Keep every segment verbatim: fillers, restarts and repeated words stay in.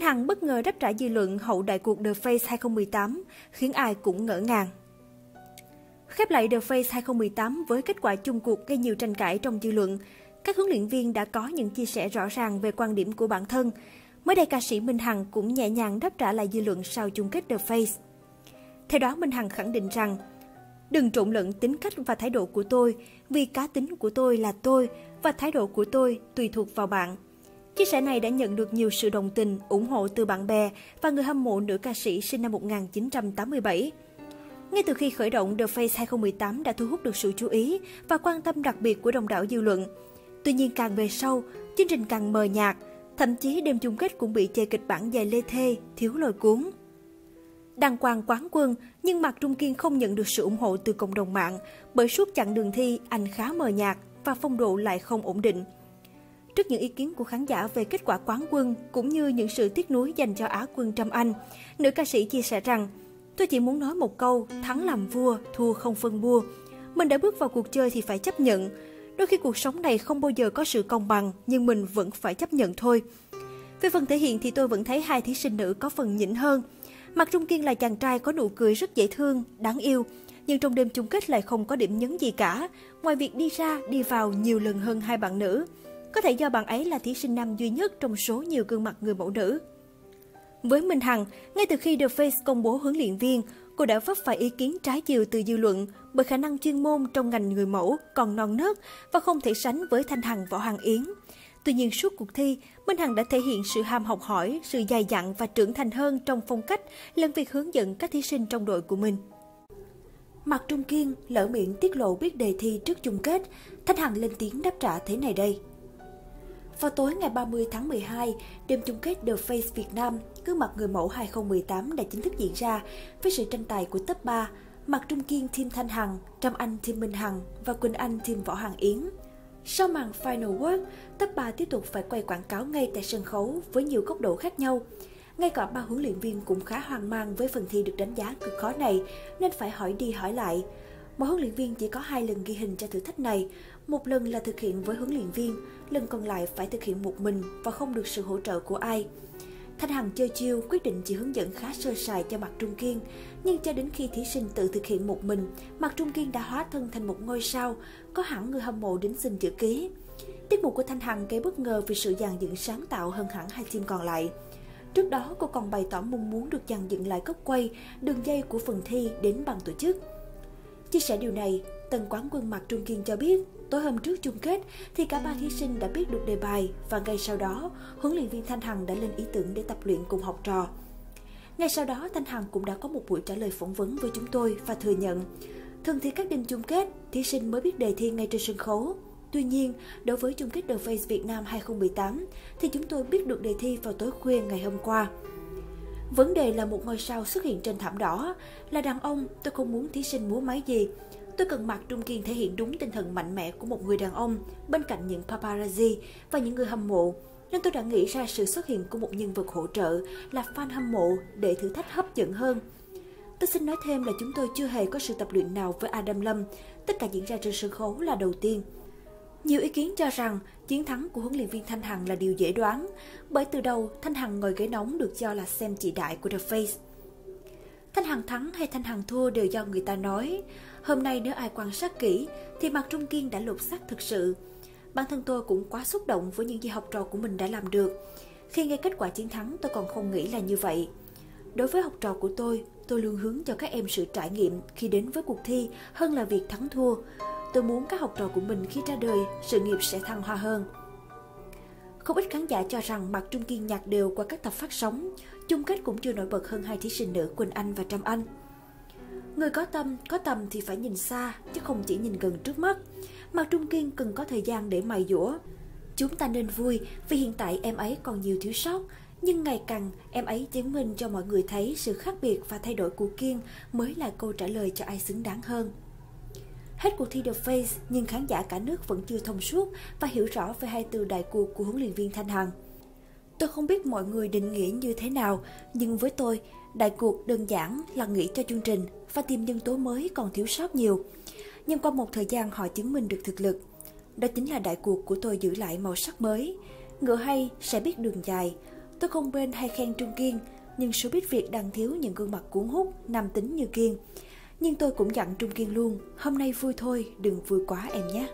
Thanh Hằng bất ngờ đáp trả dư luận hậu đại cuộc The Face hai không một tám, khiến ai cũng ngỡ ngàng. Khép lại The Face hai không một tám với kết quả chung cuộc gây nhiều tranh cãi trong dư luận. Các huấn luyện viên đã có những chia sẻ rõ ràng về quan điểm của bản thân. Mới đây, ca sĩ Minh Hằng cũng nhẹ nhàng đáp trả lại dư luận sau chung kết The Face. Theo đó, Minh Hằng khẳng định rằng, đừng trộn lẫn tính cách và thái độ của tôi, vì cá tính của tôi là tôi và thái độ của tôi tùy thuộc vào bạn. Chia sẻ này đã nhận được nhiều sự đồng tình, ủng hộ từ bạn bè và người hâm mộ nữ ca sĩ sinh năm một nghìn chín trăm tám mươi bảy. Ngay từ khi khởi động, The Face hai không một tám đã thu hút được sự chú ý và quan tâm đặc biệt của đông đảo dư luận. Tuy nhiên, càng về sau, chương trình càng mờ nhạt, thậm chí đêm chung kết cũng bị chê kịch bản dài lê thê, thiếu lôi cuốn. Đăng quang quán quân, nhưng Mạc Trung Kiên không nhận được sự ủng hộ từ cộng đồng mạng, bởi suốt chặng đường thi, anh khá mờ nhạt và phong độ lại không ổn định. Trước những ý kiến của khán giả về kết quả quán quân, cũng như những sự tiếc nuối dành cho Á quân Trâm Anh, nữ ca sĩ chia sẻ rằng, tôi chỉ muốn nói một câu, thắng làm vua, thua không phân bua. Mình đã bước vào cuộc chơi thì phải chấp nhận. Đôi khi cuộc sống này không bao giờ có sự công bằng, nhưng mình vẫn phải chấp nhận thôi. Về phần thể hiện thì tôi vẫn thấy hai thí sinh nữ có phần nhỉnh hơn. Mạc Trung Kiên là chàng trai có nụ cười rất dễ thương, đáng yêu, nhưng trong đêm chung kết lại không có điểm nhấn gì cả, ngoài việc đi ra, đi vào nhiều lần hơn hai bạn nữ. Có thể do bạn ấy là thí sinh nam duy nhất trong số nhiều gương mặt người mẫu nữ. Với Minh Hằng, ngay từ khi The Face công bố huấn luyện viên, cô đã vấp phải ý kiến trái chiều từ dư luận bởi khả năng chuyên môn trong ngành người mẫu còn non nớt và không thể sánh với Thanh Hằng, Võ Hoàng Yến. Tuy nhiên, suốt cuộc thi, Minh Hằng đã thể hiện sự ham học hỏi, sự dày dặn và trưởng thành hơn trong phong cách lẫn việc hướng dẫn các thí sinh trong đội của mình. Mạc Trung Kiên lỡ miệng tiết lộ biết đề thi trước chung kết, Thanh Hằng lên tiếng đáp trả thế này đây. Vào tối ngày ba mươi tháng mười hai, đêm chung kết The Face Việt Nam, gương mặt người mẫu hai không một tám đã chính thức diễn ra với sự tranh tài của top ba, Mạc Trung Kiên team Thanh Hằng, Trâm Anh team Minh Hằng và Quỳnh Anh team Võ Hoàng Yến. Sau màn final work, top ba tiếp tục phải quay quảng cáo ngay tại sân khấu với nhiều góc độ khác nhau. Ngay cả ba huấn luyện viên cũng khá hoang mang với phần thi được đánh giá cực khó này, nên phải hỏi đi hỏi lại. Mỗi huấn luyện viên chỉ có hai lần ghi hình cho thử thách này, một lần là thực hiện với huấn luyện viên, lần còn lại phải thực hiện một mình và không được sự hỗ trợ của ai. Thanh Hằng chơi chiêu quyết định chỉ hướng dẫn khá sơ sài cho Mạc Trung Kiên, nhưng cho đến khi thí sinh tự thực hiện một mình, Mạc Trung Kiên đã hóa thân thành một ngôi sao, có hẳn người hâm mộ đến xin chữ ký. Tiết mục của Thanh Hằng gây bất ngờ vì sự dàn dựng sáng tạo hơn hẳn hai team còn lại. Trước đó, cô còn bày tỏ mong muốn được dàn dựng lại góc quay, đường dây của phần thi đến ban tổ chức. Chia sẻ điều này, tân quán quân Mạc Trung Kiên cho biết, tối hôm trước chung kết thì cả ba thí sinh đã biết được đề bài và ngay sau đó, huấn luyện viên Thanh Hằng đã lên ý tưởng để tập luyện cùng học trò. Ngay sau đó, Thanh Hằng cũng đã có một buổi trả lời phỏng vấn với chúng tôi và thừa nhận, thường thì các đêm chung kết, thí sinh mới biết đề thi ngay trên sân khấu. Tuy nhiên, đối với chung kết The Face Việt Nam hai không một tám thì chúng tôi biết được đề thi vào tối khuya ngày hôm qua. Vấn đề là một ngôi sao xuất hiện trên thảm đỏ, là đàn ông, tôi không muốn thí sinh múa máy gì. Tôi cần Mạc Trung Kiên thể hiện đúng tinh thần mạnh mẽ của một người đàn ông bên cạnh những paparazzi và những người hâm mộ. Nên tôi đã nghĩ ra sự xuất hiện của một nhân vật hỗ trợ là fan hâm mộ để thử thách hấp dẫn hơn. Tôi xin nói thêm là chúng tôi chưa hề có sự tập luyện nào với Adam Lâm, tất cả diễn ra trên sân khấu là đầu tiên. Nhiều ý kiến cho rằng chiến thắng của huấn luyện viên Thanh Hằng là điều dễ đoán, bởi từ đầu Thanh Hằng ngồi ghế nóng được cho là xem chị đại của The Face. Thanh Hằng thắng hay Thanh Hằng thua đều do người ta nói. Hôm nay nếu ai quan sát kỹ thì Mạc Trung Kiên đã lột xác thực sự. Bản thân tôi cũng quá xúc động với những gì học trò của mình đã làm được. Khi nghe kết quả chiến thắng tôi còn không nghĩ là như vậy. Đối với học trò của tôi, tôi luôn hướng cho các em sự trải nghiệm khi đến với cuộc thi hơn là việc thắng thua. Tôi muốn các học trò của mình khi ra đời, sự nghiệp sẽ thăng hoa hơn. Không ít khán giả cho rằng Mạc Trung Kiên nhạc đều qua các tập phát sóng, chung kết cũng chưa nổi bật hơn hai thí sinh nữ Quỳnh Anh và Trâm Anh. Người có tâm, có tầm thì phải nhìn xa, chứ không chỉ nhìn gần trước mắt. Mạc Trung Kiên cần có thời gian để mài dũa. Chúng ta nên vui vì hiện tại em ấy còn nhiều thiếu sót, nhưng ngày càng em ấy chứng minh cho mọi người thấy sự khác biệt và thay đổi của Kiên mới là câu trả lời cho ai xứng đáng hơn. Hết cuộc thi The Face, nhưng khán giả cả nước vẫn chưa thông suốt và hiểu rõ về hai từ đại cuộc của huấn luyện viên Thanh Hằng. Tôi không biết mọi người định nghĩa như thế nào, nhưng với tôi, đại cuộc đơn giản là nghĩ cho chương trình và tìm nhân tố mới còn thiếu sót nhiều. Nhưng qua một thời gian họ chứng minh được thực lực. Đó chính là đại cuộc của tôi giữ lại màu sắc mới. Ngựa hay sẽ biết đường dài. Tôi không bên hay khen Trung Kiên, nhưng showbiz Việt đang thiếu những gương mặt cuốn hút, nam tính như Kiên. Nhưng tôi cũng dặn Trung Kiên luôn, hôm nay vui thôi, đừng vui quá em nhé.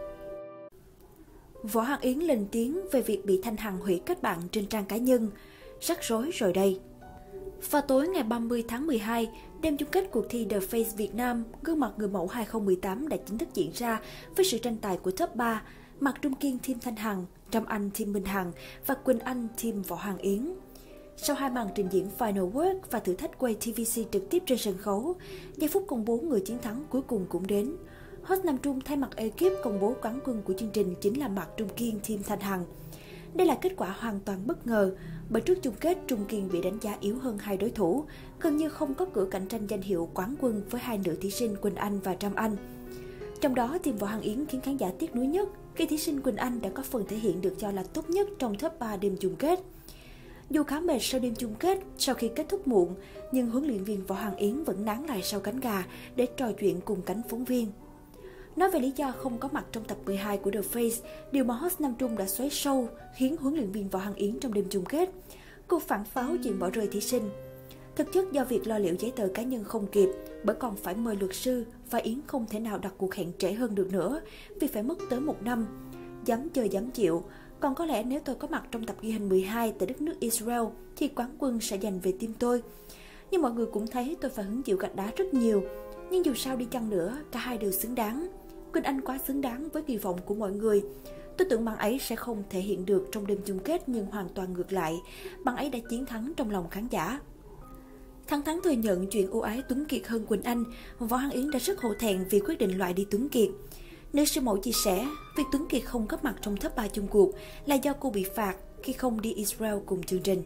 Võ Hằng Yến lên tiếng về việc bị Thanh Hằng hủy kết bạn trên trang cá nhân. Rắc rối rồi đây. Vào tối ngày ba mươi tháng mười hai, đêm chung kết cuộc thi The Face Việt Nam, gương mặt người mẫu hai không một tám đã chính thức diễn ra với sự tranh tài của top ba, Mạc Trung Kiên team Thanh Hằng, Trâm Anh team Minh Hằng và Quỳnh Anh team Võ Hằng Yến. Sau hai màn trình diễn Final Work và thử thách quay tê vê xê trực tiếp trên sân khấu, giây phút công bố người chiến thắng cuối cùng cũng đến. Host Nam Trung thay mặt ekip công bố quán quân của chương trình chính là Mạc Trung Kiên team Thanh Hằng. Đây là kết quả hoàn toàn bất ngờ, bởi trước chung kết Trung Kiên bị đánh giá yếu hơn hai đối thủ, gần như không có cửa cạnh tranh danh hiệu quán quân với hai nữ thí sinh Quỳnh Anh và Trâm Anh. Trong đó, team Võ Hằng Yến khiến khán giả tiếc nuối nhất khi thí sinh Quỳnh Anh đã có phần thể hiện được cho là tốt nhất trong top ba đêm chung kết. Dù khá mệt sau đêm chung kết, sau khi kết thúc muộn, nhưng huấn luyện viên Võ Hằng Yến vẫn nán lại sau cánh gà để trò chuyện cùng cánh phóng viên. Nói về lý do không có mặt trong tập mười hai của The Face, điều mà host Nam Trung đã xoáy sâu khiến huấn luyện viên Võ Hằng Yến trong đêm chung kết. Cô phản pháo chuyện bỏ rơi thí sinh. Thực chất do việc lo liệu giấy tờ cá nhân không kịp, bởi còn phải mời luật sư và Yến không thể nào đặt cuộc hẹn trễ hơn được nữa vì phải mất tới một năm. Dám chơi dám chịu. Còn có lẽ nếu tôi có mặt trong tập ghi hình mười hai tại đất nước Israel thì quán quân sẽ dành về team tôi. Nhưng mọi người cũng thấy tôi phải hứng chịu gạch đá rất nhiều. Nhưng dù sao đi chăng nữa, cả hai đều xứng đáng. Quỳnh Anh quá xứng đáng với kỳ vọng của mọi người. Tôi tưởng bạn ấy sẽ không thể hiện được trong đêm chung kết nhưng hoàn toàn ngược lại. Bạn ấy đã chiến thắng trong lòng khán giả. Thẳng thắn thừa nhận chuyện ưu ái Tuấn Kiệt hơn Quỳnh Anh, Võ Hằng Yến đã rất hổ thẹn vì quyết định loại đi Tuấn Kiệt. Nữ siêu mẫu chia sẻ, việc Tuấn Kiệt không góp mặt trong top ba chung cuộc là do cô bị phạt khi không đi Israel cùng chương trình.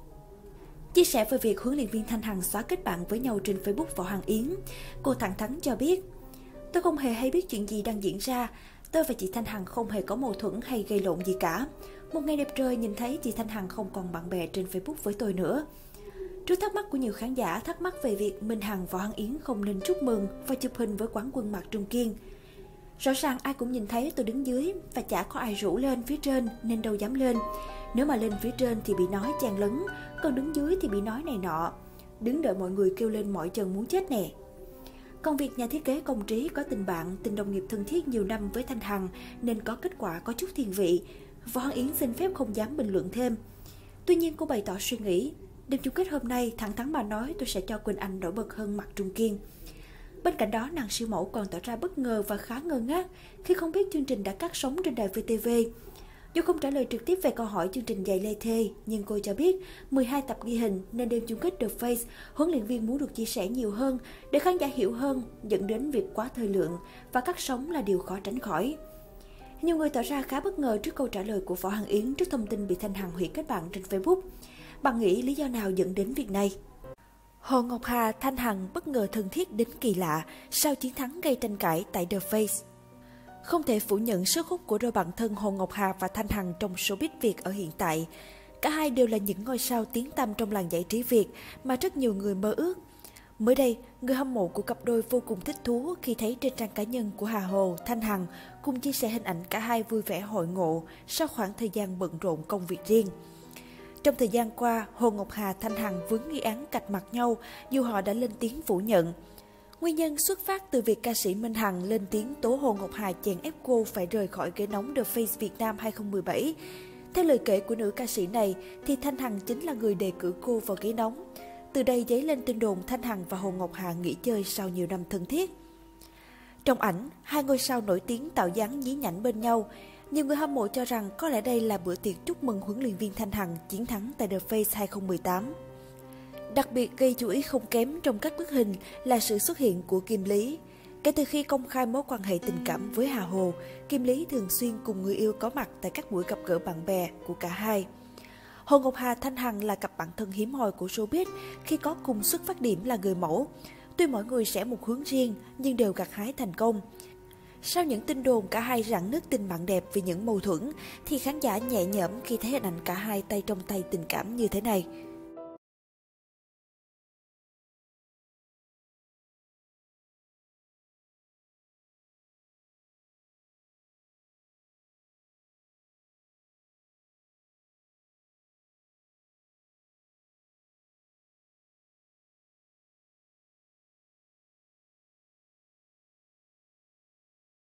Chia sẻ về việc huấn luyện viên Thanh Hằng xóa kết bạn với nhau trên Facebook Võ Hằng Yến, cô thẳng thắn cho biết: Tôi không hề hay biết chuyện gì đang diễn ra, tôi và chị Thanh Hằng không hề có mâu thuẫn hay gây lộn gì cả. Một ngày đẹp trời nhìn thấy chị Thanh Hằng không còn bạn bè trên Facebook với tôi nữa. Trước thắc mắc của nhiều khán giả thắc mắc về việc Minh Hằng Võ Hằng Yến không nên chúc mừng và chụp hình với quán quân Mạc Trung Kiên. Rõ ràng ai cũng nhìn thấy tôi đứng dưới và chả có ai rủ lên phía trên nên đâu dám lên. Nếu mà lên phía trên thì bị nói chen lấn, còn đứng dưới thì bị nói này nọ. Đứng đợi mọi người kêu lên mỏi chân muốn chết nè. Còn việc nhà thiết kế Công Trí có tình bạn, tình đồng nghiệp thân thiết nhiều năm với Thanh Hằng nên có kết quả có chút thiên vị. Võ Hằng Yến xin phép không dám bình luận thêm. Tuy nhiên cô bày tỏ suy nghĩ, đêm chung kết hôm nay thẳng thắn mà nói tôi sẽ cho Quỳnh Anh nổi bật hơn Mạc Trung Kiên. Bên cạnh đó, nàng siêu mẫu còn tỏ ra bất ngờ và khá ngơ ngác khi không biết chương trình đã cắt sóng trên đài vê tê vê. Dù không trả lời trực tiếp về câu hỏi chương trình dạy lê thê, nhưng cô cho biết mười hai tập ghi hình nên đêm chung kết The Face, huấn luyện viên muốn được chia sẻ nhiều hơn để khán giả hiểu hơn, dẫn đến việc quá thời lượng và cắt sóng là điều khó tránh khỏi. Nhiều người tỏ ra khá bất ngờ trước câu trả lời của Võ Hằng Yến trước thông tin bị Thanh Hằng hủy kết bạn trên Facebook. Bạn nghĩ lý do nào dẫn đến việc này? Hồ Ngọc Hà, Thanh Hằng bất ngờ thân thiết đến kỳ lạ sau chiến thắng gây tranh cãi tại The Face. Không thể phủ nhận sức hút của đôi bạn thân Hồ Ngọc Hà và Thanh Hằng trong showbiz Việt ở hiện tại. Cả hai đều là những ngôi sao tiếng tăm trong làng giải trí Việt mà rất nhiều người mơ ước. Mới đây, người hâm mộ của cặp đôi vô cùng thích thú khi thấy trên trang cá nhân của Hà Hồ, Thanh Hằng cùng chia sẻ hình ảnh cả hai vui vẻ hội ngộ sau khoảng thời gian bận rộn công việc riêng. Trong thời gian qua, Hồ Ngọc Hà, Thanh Hằng vướng nghi án cạch mặt nhau dù họ đã lên tiếng phủ nhận. Nguyên nhân xuất phát từ việc ca sĩ Minh Hằng lên tiếng tố Hồ Ngọc Hà chèn ép cô phải rời khỏi ghế nóng The Face Việt Nam hai không một bảy. Theo lời kể của nữ ca sĩ này, thì Thanh Hằng chính là người đề cử cô vào ghế nóng. Từ đây dấy lên tin đồn Thanh Hằng và Hồ Ngọc Hà nghỉ chơi sau nhiều năm thân thiết. Trong ảnh, hai ngôi sao nổi tiếng tạo dáng nhí nhảnh bên nhau. Nhiều người hâm mộ cho rằng có lẽ đây là bữa tiệc chúc mừng huấn luyện viên Thanh Hằng chiến thắng tại The Face hai không một tám. Đặc biệt gây chú ý không kém trong các bức hình là sự xuất hiện của Kim Lý. Kể từ khi công khai mối quan hệ tình cảm với Hà Hồ, Kim Lý thường xuyên cùng người yêu có mặt tại các buổi gặp gỡ bạn bè của cả hai. Hồ Ngọc Hà, Thanh Hằng là cặp bạn thân hiếm hoi của showbiz khi có cùng xuất phát điểm là người mẫu. Tuy mỗi người sẽ một hướng riêng nhưng đều gặt hái thành công. Sau những tin đồn cả hai rạn nứt tình bạn đẹp vì những mâu thuẫn, thì khán giả nhẹ nhõm khi thấy hình ảnh cả hai tay trong tay tình cảm như thế này.